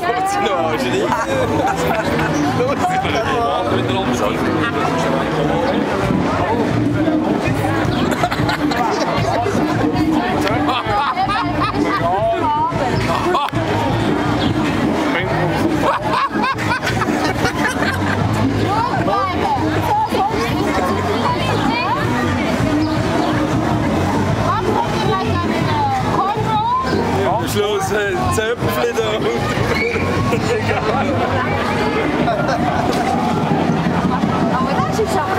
Schluss, Zöpfchen da. Aber das ist aber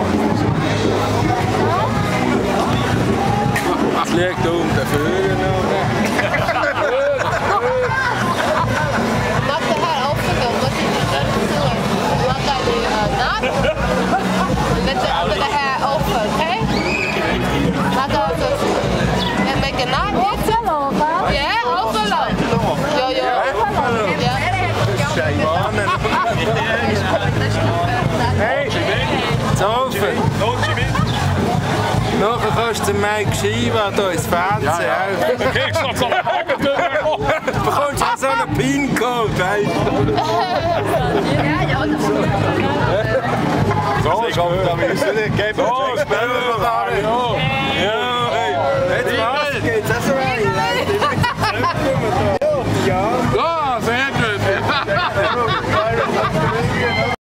Es liegt um den Vögel noch. Macht der Herr aufgegangen, was ist das so? Macht eine Naht und dann der andere Herr auf, okay? Macht er das. Er macht eine Naht jetzt. Ja, aufgelaufen. Ja, ja. Ja. Scheimanen. Hey, Zofen. Nachher kannst du Mike Schieber hier ins Fernsehen helfen. Du kriegst noch so einen Haken durch. Du bekommst auch so einen PIN-Code, weißt du? Ja, das ist So, ich glaube, da müssen wir nicht geben. So, spielen wir mal.